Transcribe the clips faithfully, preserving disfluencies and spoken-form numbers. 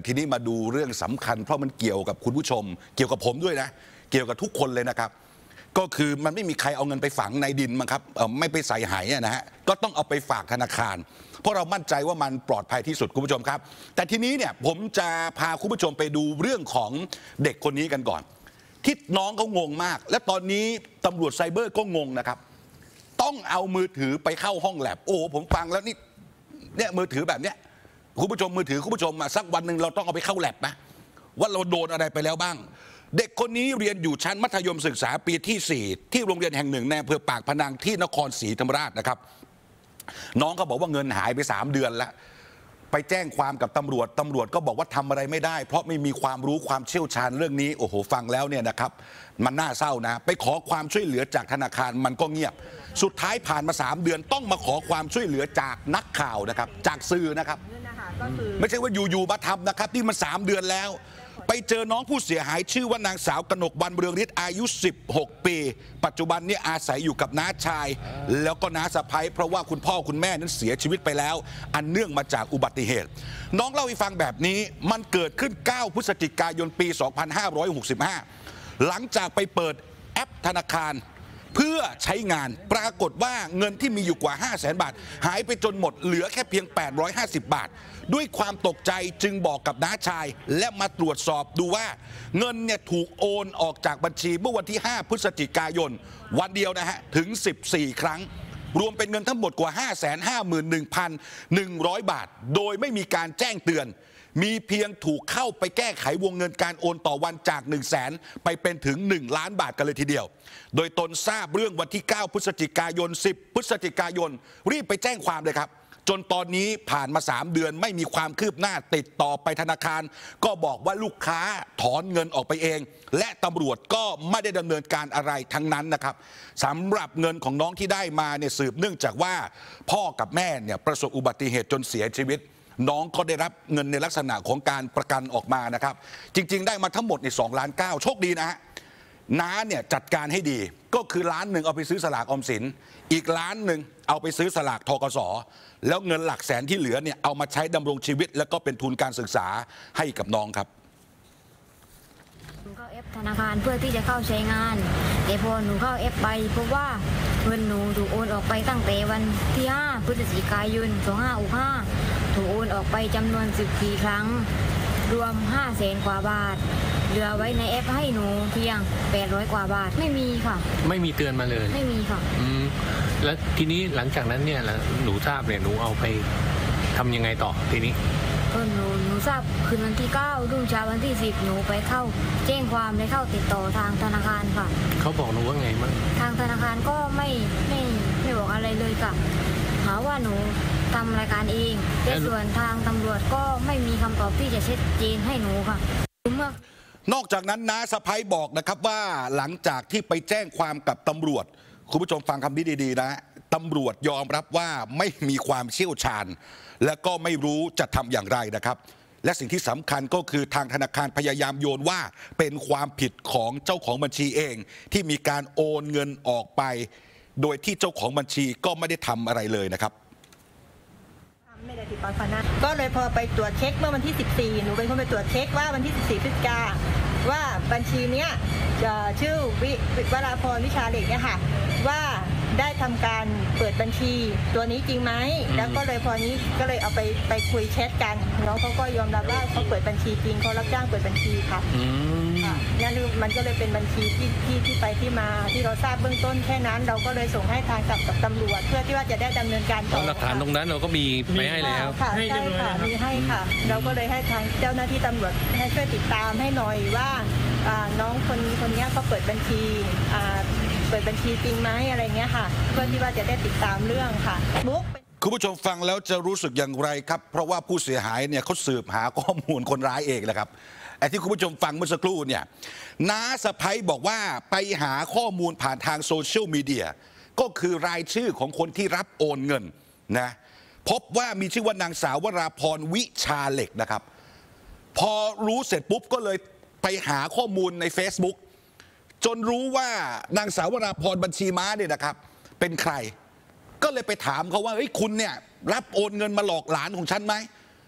ทีนี้มาดูเรื่องสำคัญเพราะมันเกี่ยวกับคุณผู้ชมเกี่ยวกับผมด้วยนะเกี่ยวกับทุกคนเลยนะครับก็คือมันไม่มีใครเอาเงินไปฝังในดินมั้งครับไม่ไปใส่ไหนะฮะก็ต้องเอาไปฝากธนาคารเพราะเรามั่นใจว่ามันปลอดภัยที่สุดคุณผู้ชมครับแต่ทีนี้เนี่ยผมจะพาคุณผู้ชมไปดูเรื่องของเด็กคนนี้กันก่อนที่น้องเขางงมากและตอนนี้ตำรวจไซเบอร์ก็งงนะครับต้องเอามือถือไปเข้าห้องแลบโอ้ผมฟังแล้วนี่เนี่ยมือถือแบบเนี้ยคุณผู้ชมมือถือคุณผู้ชมมาสักวันหนึ่งเราต้องเอาไปเข้าแลบนะว่าเราโดนอะไรไปแล้วบ้างเด็กคนนี้เรียนอยู่ชั้นมัธยมศึกษาปีที่สี่ที่โรงเรียนแห่งหนึ่งในอำเภอปากพนังที่นครศรีธรรมราชนะครับน้องก็บอกว่าเงินหายไปสามเดือนแล้วไปแจ้งความกับตำรวจตำรวจก็บอกว่าทำอะไรไม่ได้เพราะไม่มีความรู้ความเชี่ยวชาญเรื่องนี้โอ้โหฟังแล้วเนี่ยนะครับมันน่าเศร้านะไปขอความช่วยเหลือจากธนาคารมันก็เงียบสุดท้ายผ่านมาสามเดือนต้องมาขอความช่วยเหลือจากนักข่าวนะครับจากสื่อนะครับไม่ใช่ว่าอยู่ๆมาทำนะครับที่มันสามเดือนแล้วไปเจอน้องผู้เสียหายชื่อว่านางสาวกนกวรรณเรืองฤทธิ์อายุสิบหกปีปัจจุบันนี้อาศัยอยู่กับน้าชายแล้วก็น้าสะใภ้เพราะว่าคุณพ่อคุณแม่นั้นเสียชีวิตไปแล้วอันเนื่องมาจากอุบัติเหตุน้องเล่าให้ฟังแบบนี้มันเกิดขึ้นเก้าพฤศจิกายนปีสองพันห้าร้อยหกสิบห้าหลังจากไปเปิดแอปธนาคารเพื่อใช้งานปรากฏว่าเงินที่มีอยู่กว่า ห้าแสน บาทหายไปจนหมดเหลือแค่เพียงแปดร้อยห้าสิบบาทด้วยความตกใจจึงบอกกับน้าชายและมาตรวจสอบดูว่าเงินเนี่ยถูกโอนออกจากบัญชีเมื่อวันที่ห้าพฤศจิกายนวันเดียวนะฮะถึงสิบสี่ครั้งรวมเป็นเงินทั้งหมดกว่า ห้าแสนห้าหมื่นหนึ่งพันหนึ่งร้อย บาทโดยไม่มีการแจ้งเตือนมีเพียงถูกเข้าไปแก้ไขวงเงินการโอนต่อวันจาก หนึ่งแสน ไปเป็นถึงหนึ่งล้านบาทกันเลยทีเดียวโดยตนทราบเรื่องวันที่เก้าพฤศจิกายนสิบพฤศจิกายนรีบไปแจ้งความเลยครับจนตอนนี้ผ่านมาสามเดือนไม่มีความคืบหน้าติดต่อไปธนาคารก็บอกว่าลูกค้าถอนเงินออกไปเองและตำรวจก็ไม่ได้ดำเนินการอะไรทั้งนั้นนะครับสำหรับเงินของน้องที่ได้มาเนี่ยสืบเนื่องจากว่าพ่อกับแม่เนี่ยประสบอุบัติเหตุจนเสียชีวิตน้องก็ได้รับเงินในลักษณะของการประกันออกมานะครับจริงๆได้มาทั้งหมดในสองล้านเก้าโชคดีนะฮะน้าเนี่ยจัดการให้ดีก็คือล้านหนึ่งเอาไปซื้อสลากออมสินอีกล้านหนึ่งเอาไปซื้อสลากธกส.แล้วเงินหลักแสนที่เหลือเนี่ยเอามาใช้ดำรงชีวิตแล้วก็เป็นทุนการศึกษาให้กับน้องครับหนูเข้าแอปธนาคารเพื่อที่จะเข้าใช้งานแต่พอหนูเข้าแอปไปพบว่าเงินหนูถูกโอนออกไปตั้งแต่วันที่ห้าพฤศจิกายนสองพันห้าร้อยหกสิบห้าถูกโอนออกไปจำนวนสิบสี่ครั้งรวมห้าแสนกว่าบาทเหลือไว้ในแอปให้หนูเพียงแปดร้อยกว่าบาทไม่มีค่ะไม่มีเตือนมาเลยไม่มีค่ะอืมแล้วทีนี้หลังจากนั้นเนี่ยหนูทราบเนี่ยหนูเอาไปทำยังไงต่อทีนี้ก็หนูหนูทราบคืนวันที่เก้ารุ่งเช้าวันที่สิบหนูไปเข้าแจ้งความไปเข้าติดต่อทางธนาคารค่ะเขาบอกหนูว่าไงมั้งทางธนาคารก็ไม่ไม่ไม่บอกอะไรเลยค่ะหาว่าหนูทำรายการเองแต่ส่วนทางตำรวจก็ไม่มีคำตอบที่จะชัดเจนให้หนูค่ะเมื่อนอกจากนั้นน้าสะใภ้บอกนะครับว่าหลังจากที่ไปแจ้งความกับตำรวจคุณผู้ชมฟังคำนี้ดีๆนะตำรวจยอมรับว่าไม่มีความเชี่ยวชาญและก็ไม่รู้จะทำอย่างไรนะครับและสิ่งที่สำคัญก็คือทางธนาคารพยายามโยนว่าเป็นความผิดของเจ้าของบัญชีเองที่มีการโอนเงินออกไปโดยที่เจ้าของบัญชีก็ไม่ได้ทำอะไรเลยนะครับไม่ได้ติดต่อคณะก็เลยพอไปตรวจเช็คเมื่อวันที่สิบสี่หนูเป็นคนไปตรวจเช็คว่าวันที่สิบสี่พฤศจิกาว่าบัญชีเนี้ยจะชื่อวิวราพรวิชาเหล็กเนี่ยค่ะว่าได้ทำการเปิดบัญชีตัวนี้จริงไหมแล้วก็เลยพอนี้ก็เลยเอาไปไปคุยแชทกันน้องเขาก็ยอมรับว่าเขาเปิดบัญชีจริงเขารับจ้างเปิดบัญชีค่ะนั่นมันก็เลยเป็นบัญชีที่ที่ที่ไปที่มาที่เราทราบเบื้องต้นแค่นั้นเราก็เลยส่งให้ทางกับกับตำรวจเพื่อที่ว่าจะได้ดำเนินการต่อหลักฐานตรงนั้นเราก็มีไปให้แล้วค่ะใช่ค่ะมีให้ค่ะเราก็เลยให้ทางเจ้าหน้าที่ตำรวจให้ช่วยติดตามให้หน่อยว่าน้องคนคนนี้เขาเปิดบัญชีเปิดบัญชีจริงไหมอะไรเงี้ยค่ะเพื่อที่ว่าจะได้ติดตามเรื่องค่ะมุกคุณผู้ชมฟังแล้วจะรู้สึกอย่างไรครับเพราะว่าผู้เสียหายเนี่ยเขาสืบหาข้อมูลคนร้ายเองแหละครับไอ้ที่คุณผู้ชมฟังเมื่อสักครู่เนี่ยน้าสะใภ้บอกว่าไปหาข้อมูลผ่านทางโซเชียลมีเดียก็คือรายชื่อของคนที่รับโอนเงินนะพบว่ามีชื่อว่านางสาววราพรวิชาเหล็กนะครับพอรู้เสร็จปุ๊บก็เลยไปหาข้อมูลใน Facebook จนรู้ว่านางสาววราพรบัญชีม้าเนี่ยนะครับเป็นใครก็เลยไปถามเขาว่าเฮ้ยคุณเนี่ยรับโอนเงินมาหลอกหลานของฉันไหม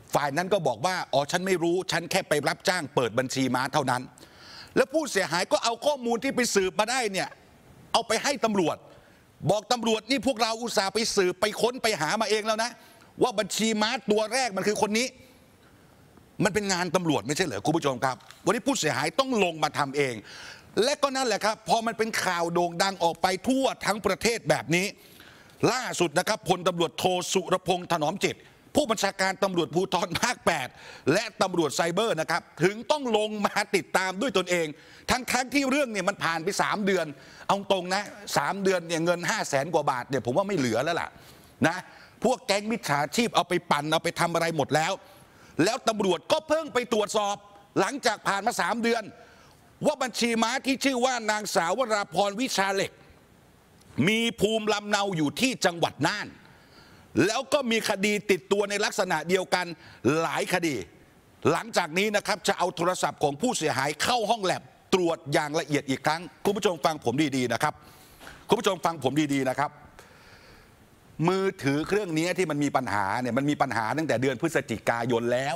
ฝ่ายนั้นก็บอกว่าอ๋อฉันไม่รู้ฉันแค่ไปรับจ้างเปิดบัญชีม้าเท่านั้นแล้วผู้เสียหายก็เอาข้อมูลที่ไปสืบมาได้เนี่ยเอาไปให้ตำรวจบอกตำรวจนี่พวกเราอุตส่าห์ไปสืบไปค้นไปหามาเองแล้วนะว่าบัญชีม้าตัวแรกมันคือคนนี้มันเป็นงานตำรวจไม่ใช่เหรอคุณผู้ชมครับวันนี้ผู้เสียหายต้องลงมาทำเองและก็นั่นแหละครับพอมันเป็นข่าวโด่งดังออกไปทั่วทั้งประเทศแบบนี้ล่าสุดนะครับพลตำรวจโทสุรพงษ์ถนอมจิตผู้บัญชาการตำรวจภูธรภาคแปดและตำรวจไซเบอร์นะครับถึงต้องลงมาติดตามด้วยตนเองทั้งทั้งที่เรื่องเนี่ยมันผ่านไปสามเดือนเอาตรงนะสามเดือนเนี่ยเงินห้าแสนกว่าบาทเนี่ยผมว่าไม่เหลือแล้วล่ะนะพวกแก๊งมิจฉาชีพเอาไปปั่นเอาไปทำอะไรหมดแล้วแล้วตำรวจก็เพิ่งไปตรวจสอบหลังจากผ่านมาสามเดือนว่าบัญชีม้าที่ชื่อว่านางสาววราพรวิชาเหล็กมีภูมิลำเนาอยู่ที่จังหวัดน่านแล้วก็มีคดีติดตัวในลักษณะเดียวกันหลายคดีหลังจากนี้นะครับจะเอาโทรศัพท์ของผู้เสียหายเข้าห้องแลบตรวจอย่างละเอียดอีกครั้งคุณผู้ชมฟังผมดีๆนะครับคุณผู้ชมฟังผมดีๆนะครับมือถือเครื่องนี้ที่มันมีปัญหาเนี่ยมันมีปัญหาตั้งแต่เดือนพฤศจิกายนแล้ว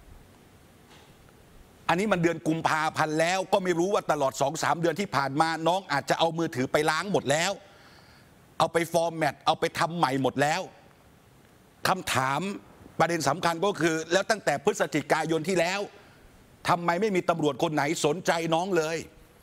อันนี้มันเดือนกุมภาพันธ์แล้วก็ไม่รู้ว่าตลอด สองสาม เดือนที่ผ่านมาน้องอาจจะเอามือถือไปล้างหมดแล้วเอาไปฟอร์แมตเอาไปทำใหม่หมดแล้วคำถามประเด็นสำคัญก็คือแล้วตั้งแต่พฤศจิกายนที่แล้วทำไมไม่มีตำรวจคนไหนสนใจน้องเลย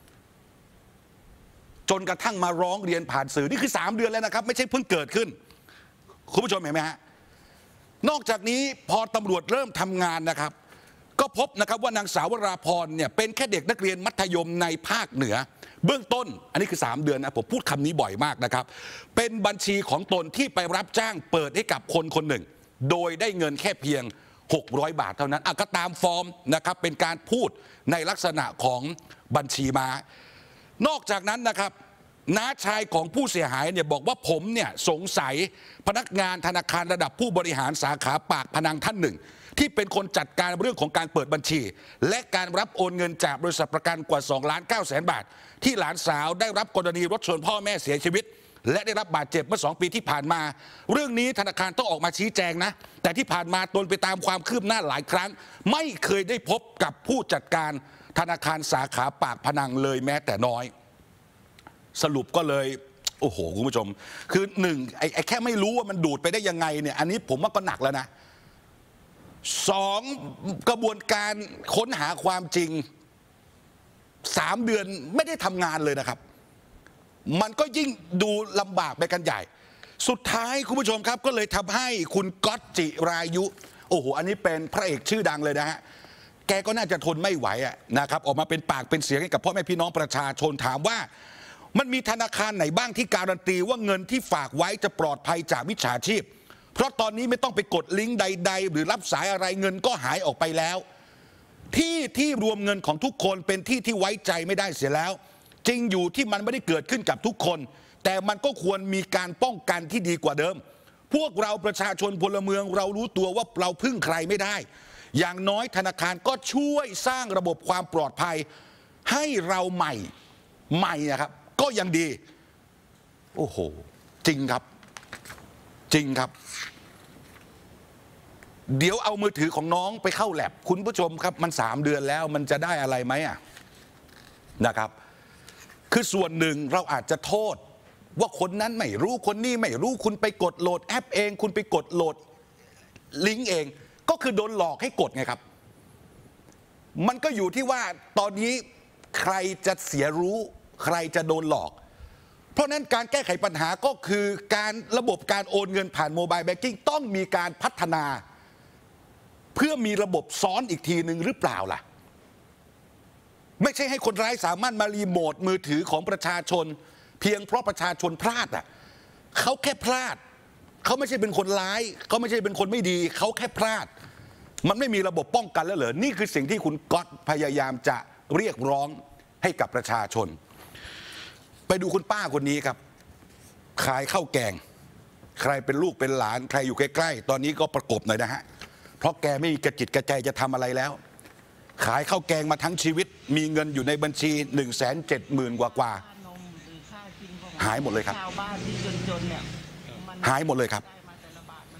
จนกระทั่งมาร้องเรียนผ่านสื่อนี่คือสามเดือนแล้วนะครับไม่ใช่เพิ่งเกิดขึ้นคุณผู้ชมเห็นไหมฮะนอกจากนี้พอตำรวจเริ่มทำงานนะครับก็พบนะครับว่านางสาววราพรเนี่ยเป็นแค่เด็กนักเรียนมัธยมในภาคเหนือเบื้องต้นอันนี้คือสามเดือนนะผมพูดคำนี้บ่อยมากนะครับเป็นบัญชีของตนที่ไปรับจ้างเปิดให้กับคนคนหนึ่งโดยได้เงินแค่เพียงหกร้อยบาทเท่านั้นอ่ะก็ตามฟอร์มนะครับเป็นการพูดในลักษณะของบัญชีม้านอกจากนั้นนะครับน้าชายของผู้เสียหายเนี่ยบอกว่าผมเนี่ยสงสัยพนักงานธนาคารระดับผู้บริหารสาขาปากพนังท่านหนึ่งที่เป็นคนจัดการเรื่องของการเปิดบัญชีและการรับโอนเงินจากบริษัทประกันกว่าสองล้านเก้าแสนบาทที่หลานสาวได้รับกรณีรถชนพ่อแม่เสียชีวิตและได้รับบาดเจ็บเมื่อสองปีที่ผ่านมาเรื่องนี้ธนาคารต้องออกมาชี้แจงนะแต่ที่ผ่านมาตนไปตามความคืบหน้าหลายครั้งไม่เคยได้พบกับผู้จัดการธนาคารสาขาปากพนังเลยแม้แต่น้อยสรุปก็เลยโอ้โหคุณผู้ชมคือหนึ่งไอ้ไอ้แค่ไม่รู้ว่ามันดูดไปได้ยังไงเนี่ยอันนี้ผมว่าก็หนักแล้วนะสองกระบวนการค้นหาความจริงสามเดือนไม่ได้ทำงานเลยนะครับมันก็ยิ่งดูลำบากไปกันใหญ่สุดท้ายคุณผู้ชมครับก็เลยทำให้คุณก๊อตจิรายุโอ้โหอันนี้เป็นพระเอกชื่อดังเลยนะฮะแกก็น่าจะทนไม่ไหวอะนะครับออกมาเป็นปากเป็นเสียงให้กับพ่อแม่พี่น้องประชาชนถามว่ามันมีธนาคารไหนบ้างที่การันตีว่าเงินที่ฝากไว้จะปลอดภัยจากมิจฉาชีพเพราะตอนนี้ไม่ต้องไปกดลิงก์ใดๆหรือรับสายอะไรเงินก็หายออกไปแล้วที่ที่รวมเงินของทุกคนเป็นที่ที่ไว้ใจไม่ได้เสียแล้วจริงอยู่ที่มันไม่ได้เกิดขึ้นกับทุกคนแต่มันก็ควรมีการป้องกันที่ดีกว่าเดิมพวกเราประชาชนพลเมืองเรารู้ตัวว่าเราพึ่งใครไม่ได้อย่างน้อยธนาคารก็ช่วยสร้างระบบความปลอดภัยให้เราใหม่ใหม่นะครับก็ยังดีโอ้โหจริงครับจริงครับเดี๋ยวเอามือถือของน้องไปเข้าแลบคุณผู้ชมครับมันสามเดือนแล้วมันจะได้อะไรไหมอ่ะนะครับคือส่วนหนึ่งเราอาจจะโทษว่าคนนั้นไม่รู้คนนี้ไม่รู้คุณไปกดโหลดแอปเองคุณไปกดโหลดลิงก์เองก็คือโดนหลอกให้กดไงครับมันก็อยู่ที่ว่าตอนนี้ใครจะเสียรู้ใครจะโดนหลอกเพราะนั้นการแก้ไขปัญหาก็คือการระบบการโอนเงินผ่านโมบายแบงกิ้งต้องมีการพัฒนาเพื่อมีระบบซ้อนอีกทีหนึ่งหรือเปล่าล่ะไม่ใช่ให้คนร้ายสามารถมารีโมทมือถือของประชาชนเพียงเพราะประชาชนพลาดอ่ะเขาแค่พลาดเขาไม่ใช่เป็นคนร้ายเขาไม่ใช่เป็นคนไม่ดีเขาแค่พลาดมันไม่มีระบบป้องกันแล้วเหรอนี่คือสิ่งที่คุณก๊อตพยายามจะเรียกร้องให้กับประชาชนไปดูคุณป้าคนนี้ครับขายข้าวแกงใครเป็นลูกเป็นหลานใครอยู่ใกล้ๆตอนนี้ก็ประกบหน่อยนะฮะเพราะแกไม่มีกระจิตกระใจจะทำอะไรแล้วขายข้าวแกงมาทั้งชีวิตมีเงินอยู่ในบัญชีหนึ่งแสนเจ็ดหมื่นกว่ากว่าหายหมดเลยครับหายหมดเลยครับ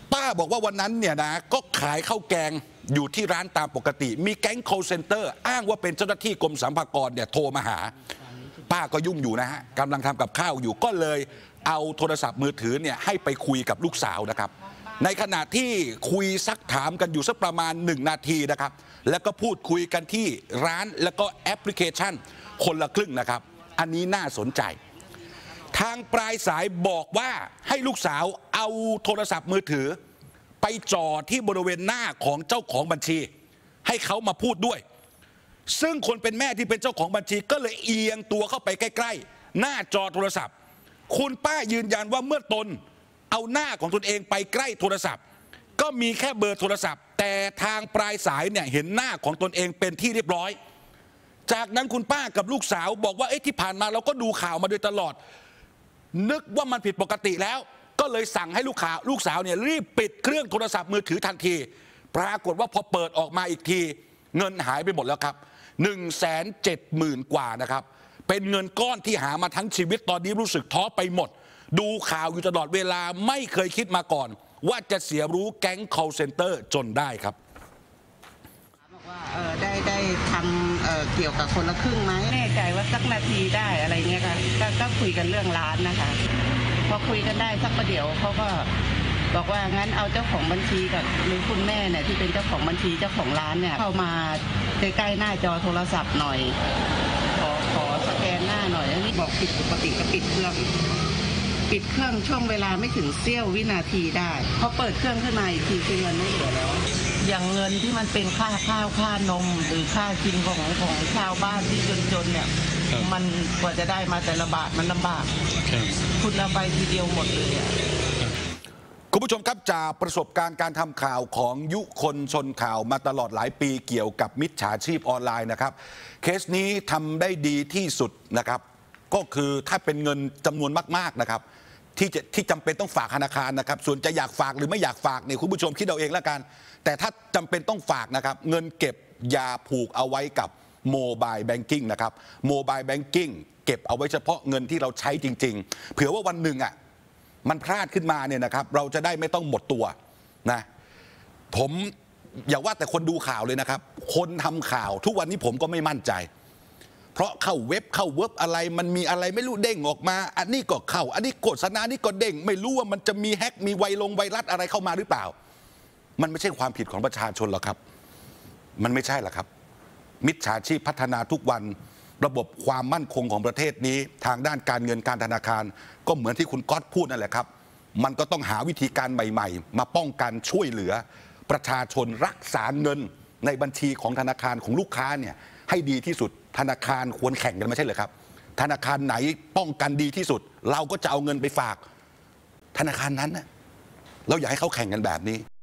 ป้าบอกว่าวันนั้นเนี่ยนะก็ขายข้าวแกงอยู่ที่ร้านตามปกติมีแก๊ง call center อ้างว่าเป็นเจ้าหน้าที่กรมสรรพากรเนี่ยโทรมาหาป้าก็ยุ่งอยู่นะฮะกำลังทำกับข้าวอยู่ก็เลยเอาโทรศัพท์มือถือเนี่ยให้ไปคุยกับลูกสาวนะครับในขณะที่คุยซักถามกันอยู่สักประมาณหนึ่งนาทีนะครับแล้วก็พูดคุยกันที่ร้านแล้วก็แอปพลิเคชันคนละครึ่งนะครับอันนี้น่าสนใจทางปลายสายบอกว่าให้ลูกสาวเอาโทรศัพท์มือถือไปจ่อที่บริเวณหน้าของเจ้าของบัญชีให้เขามาพูดด้วยซึ่งคนเป็นแม่ที่เป็นเจ้าของบัญชีก็เลยเอียงตัวเข้าไปใกล้ๆหน้าจอโทรศัพท์คุณป้ายืนยันว่าเมื่อตนเอาหน้าของตนเองไปใกล้โทรศัพท์ก็มีแค่เบอร์โทรศัพท์แต่ทางปลายสายเนี่ยเห็นหน้าของตนเองเป็นที่เรียบร้อยจากนั้นคุณป้ากับลูกสาวบอกว่าเอ๊ะที่ผ่านมาเราก็ดูข่าวมาโดยตลอดนึกว่ามันผิดปกติแล้วก็เลยสั่งให้ลูกข่าวลูกสาวเนี่ยรีบปิดเครื่องโทรศัพท์มือถือทันทีปรากฏว่าพอเปิดออกมาอีกทีเงินหายไปหมดแล้วครับหนึ่งแสนเจ็ดหมื่นกว่านะครับเป็นเงินก้อนที่หามาทั้งชีวิตตอนนี้รู้สึกท้อไปหมดดูข่าวอยู่ตลอดเวลาไม่เคยคิดมาก่อนว่าจะเสียรู้แก๊ง call center จนได้ครับบอกว่าเออได้ได้ทำเอ่อเกี่ยวกับคนละครึ่งไหมแน่ใจว่าสักนาทีได้อะไรเงี้ยค่ะก็ก็คุยกันเรื่องร้านนะคะพอคุยกันได้สักประเดี๋ยวเขาก็บอกว่างั้นเอาเจ้าของบัญชีกับหรือคุณแม่เนี่ยที่เป็นเจ้าของบัญชีเจ้าของร้านเนี่ยเข้ามาใกล้ๆหน้าจอโทรศัพท์หน่อยขอขอสแกนหน้าหน่อยอันนี้บอกผิดปกติก็ปิดเครื่องปิดเครื่องช่วงเวลาไม่ถึงเสี้ยววินาทีได้พอเปิดเครื่องขึ้นมาอีกทีคือเงินไม่เหลือแล้วอย่างเงินที่มันเป็นค่าข้าวค่านมหรือค่ากินของของชาวบ้านที่จนๆเนี่ยมันกว่าจะได้มาแต่ละบาทมันลำบากคุณเอาไปทีเดียวหมดเลยอ่ะคุณผู้ชมครับจากประสบการณ์การทำข่าวของยุคนชนข่าวมาตลอดหลายปีเกี่ยวกับมิจฉาชีพออนไลน์นะครับเคสนี้ทำได้ดีที่สุดนะครับก็คือถ้าเป็นเงินจำนวนมากๆนะครับที่จะที่จำเป็นต้องฝากธนาคารนะครับส่วนจะอยากฝากหรือไม่อยากฝากเนี่ยคุณผู้ชมคิดเอาเองแล้วกันแต่ถ้าจำเป็นต้องฝากนะครับเงินเก็บอย่าผูกเอาไว้กับโมบายแบงกิ้งนะครับโมบายแบงกิ้งเก็บเอาไว้เฉพาะเงินที่เราใช้จริงๆเผื่อว่าวันหนึ่งอ่ะมันพลาดขึ้นมาเนี่ยนะครับเราจะได้ไม่ต้องหมดตัวนะผมอย่าว่าแต่คนดูข่าวเลยนะครับคนทำข่าวทุกวันนี้ผมก็ไม่มั่นใจเพราะเข้าเว็บเข้าเว็บอะไรมันมีอะไรไม่รู้เด้งออกมาอันนี้ก็เข้าอันนี้โฆษณานี้ก็เด้งไม่รู้ว่ามันจะมีแฮกมีไวลงไวรัสอะไรเข้ามาหรือเปล่ามันไม่ใช่ความผิดของประชาชนหรอกครับมันไม่ใช่หรอกครับมิจฉาชีพพัฒนาทุกวันระบบความมั่นคงของประเทศนี้ทางด้านการเงินการธนาคารก็เหมือนที่คุณก๊อตพูดนั่นแหละครับมันก็ต้องหาวิธีการใหม่ๆมาป้องกันช่วยเหลือประชาชนรักษาเงินในบัญชีของธนาคารของลูกค้าเนี่ยให้ดีที่สุดธนาคารควรแข่งกันไม่ใช่เหรอครับธนาคารไหนป้องกันดีที่สุดเราก็จะเอาเงินไปฝากธนาคารนั้นนะเราอยากให้เขาแข่งกันแบบนี้